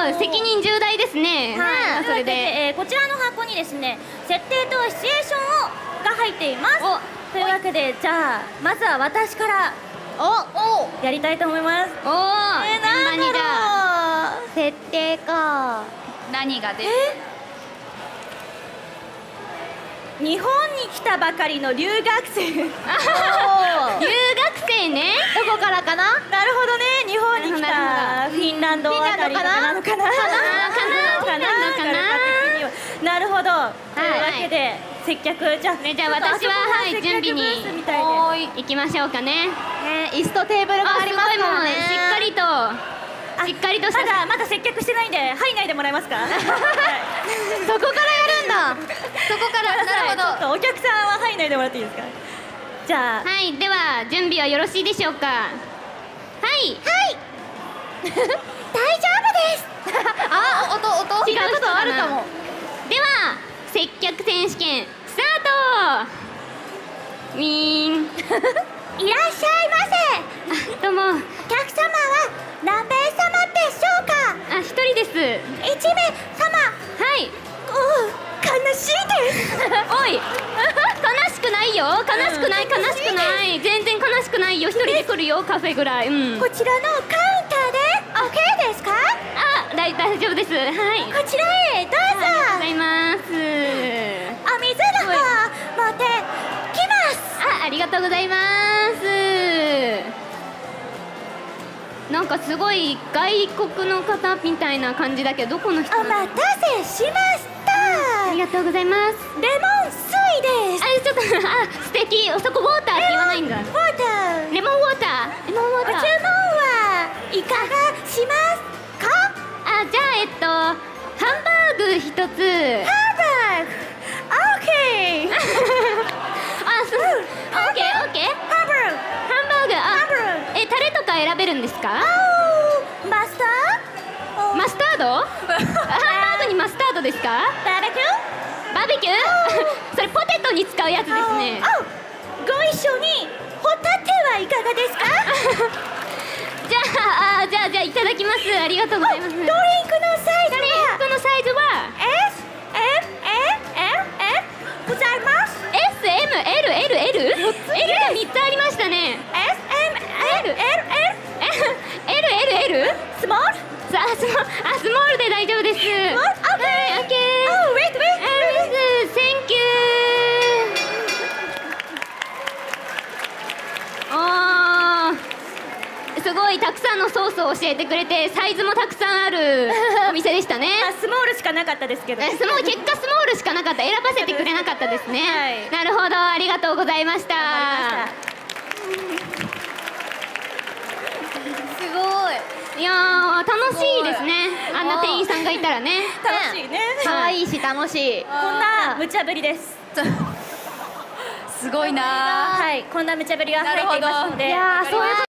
責任重大ですね。 はい、それで、こちらの箱にですね、設定とシチュエーションが入っています。というわけで、じゃあまずは私からやりたいと思います。 おお、順番にじゃあ設定か。 何が出る？ 日本に来たばかりの留学生。 留学生ね。 どこからかな。 なるほどね、日本に来なたフィンランドあたりなのかな。なるほど。というわけで接客、じゃあ私は準備に行きましょうかね。 椅子とテーブルがありますからね。 しっかりとしたまだ接客してないんで入んないでもらえますか。 そこからやるんだ。そこから。なるほど。 ちょっとお客さんは入んないでもらっていいですか。じゃあ、 はい、では準備はよろしいでしょうか。はい。 大丈夫です。あ、音聞いたことあるかも。 では接客選手権スタート。ウィーン。 いらっしゃいませ。 どうも。 お客様は何名様でしょうか。 一人です。 1名様。 はい。 悲しいです。 おい、悲しくないよ。悲しくない。全然悲しくないよ。一人で来るよ、カフェぐらい。 こちらのカウンターで OK ですか。 大丈夫です。はい。 こちらへどうぞ。 ありがとうございます。 お水の方持ってきます。 ありがとうございます。なんかすごい外国の方みたいな感じだけど、どこの人？ お待たせしました。 ありがとうございます。 レモン水です。 ちょっと素敵。そこウォーターって言わないんだ。 ウォーター。 レモンウォーター。 ご注文はいかがしますか。 じゃあハンバーグ一つ。 ハンバーグ。OK。 オッケー。 ハンバーグ。 タレとか選べるんですか？ マスター？ マスタード？ハンバーグにマスタードですか？ バーベキュー？ バーベキュー？それポテトに使うやつですね。 ご一緒にホタテはいかがですか？ じゃあいただきます。ありがとうございます。 ドリンクのサイズは S、M、L、ございます。 S、M、L、L、L？ L が3つありましたね。 S、M、L、 L？ スモール？ スモールで大丈夫です。 オッケー。 はい、オッケー。Thank you。すごいたくさんのソースを教えてくれて、サイズもたくさんあるお店でしたね。 スモールしかなかったですけど。 結果スモールしかなかった。選ばせてくれなかったですね。なるほど、ありがとうございました。 すごい。 いやー、楽しいですね。あんな店員さんがいたらね。 楽しいね。 可愛いし楽しい。 こんな無茶ぶりです。 すごいな。 はい、こんな無茶ぶりが入っていますので。 いやー、そういう